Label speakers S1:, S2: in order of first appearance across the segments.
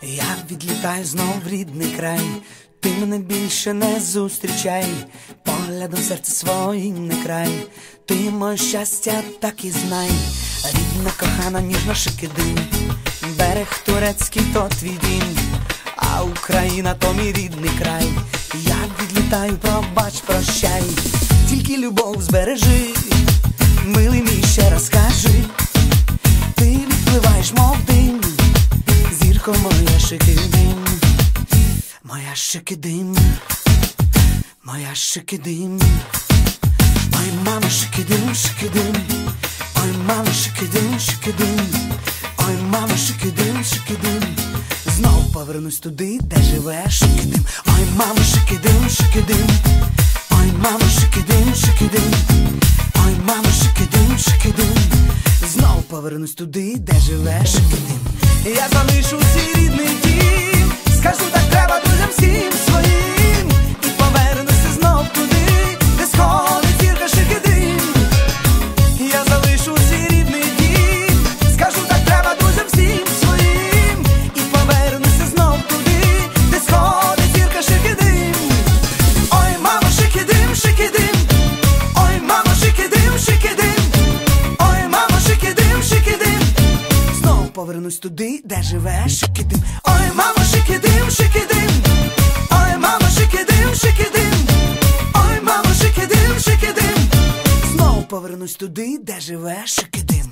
S1: Я відлітаю знов в рідний край, ти мене більше не зустрічай, поглядом серце своїм не край, ти моє щастя, так і знай. Рідна, кохана, ніжна Шикидим, берег турецький то твій дім, а Україна то мій рідний край. Я відлітаю, пробач, прощай, тільки любов збережи, милий мій, ще раз скажи, ти відпливаєш, мов дим, зірко моя Шикидим, моя Шикидим, моя Шикидим. Ой, мама, Шикидим, Шикидим, ой, мама, Шикидим, Шикидим, ой, мама, Шикидим, Шикидим, знов повернусь туди, де живе Шикидим. Ой, мама, Шикидим, Шикидим, ой, мама, Шикидим, Шикидим, ой, мама, Шикидим, Шикидим, знов повернусь туди, де живе Шикидим. Я залишу свій рідний дім, скажу, так треба друзям всім своїм, і повернуся знов туди, де сходить зірка Шикидим. Я залишу свій рідний дім, скажу, так треба друзям всім своїм, і повернуся знов туди, де сходить зірка Шикидим. Ой, мама, Шикидим, Шикидим, ой, мама, Шикидим, Шикидим, ой, мама, Шикидим, Шикидим, знов повернусь туди, де живе Шикидим. Ой, мама, Шикидим, Шикидим, ой, мама, Шикидим, Шикидим, ой, мама, Шикидим, Шикидим, знов повернусь туди, де живе Шикидим.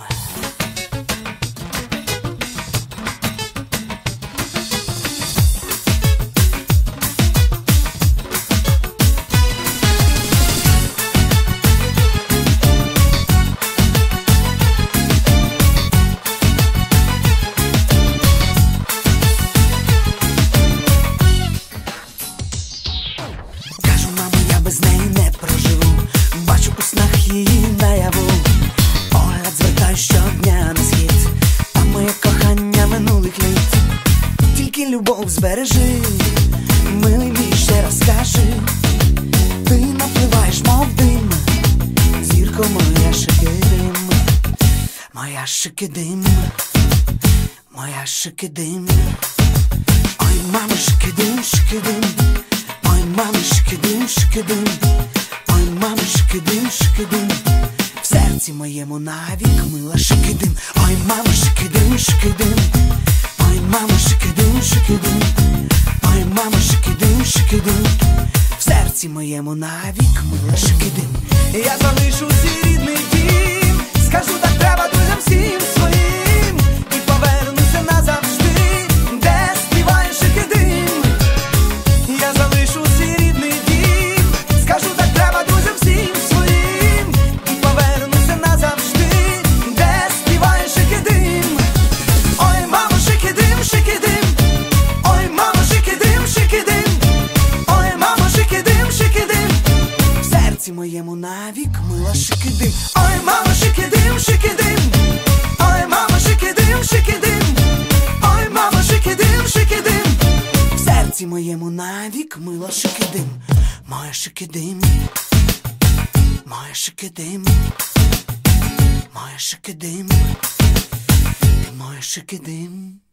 S1: Без неї не проживу, бачу у снах її наяву, погляд звертаю щодня на схід, там моє кохання минулих літ. Тільки любов збережи, милий мій, ще раз скажи, ти напливаєш, мов дим, зірко моя Шикидим, моя Шикидим, моя Шикидим. Ой, мама, Шикидим, Шикидим, ой, мама, Шикидим, Шикидим, ой, мама, Шикидим, Шикидим, в серці моєму навік мила Шикидим. Ой, мама, Шикидим, Шикидим, ой, мама, Шикидим, Шикидим, ой, мама, Шикидим, Шикидим, в серці моєму навік мила Шикидим. Я залишу свій рідний дім, скажу, так треба друзям всім своїм, і повернуся назавжди, де співає Шикидим. Я залишу свій рідний дім, скажу, так треба друзям всім своїм, і повернуся назавжди, де співає Шикидим. Ой, мама, Шикидим, Шикидим, ой, мама, Шикидим, Шикидим, ой, мама, Шикидим, Шикидим, в серці моєму навік мила Шикидим. Ой, мама, Шикидим, Шикидим, ой, мама, Шикидим, Шикидим, ой, мама, Шикидим, Шикидим, в серці моєму навік мила Шикидим. Моя Шикидим, моя Шикидим, моя Шикидим, ти моя Шикидим.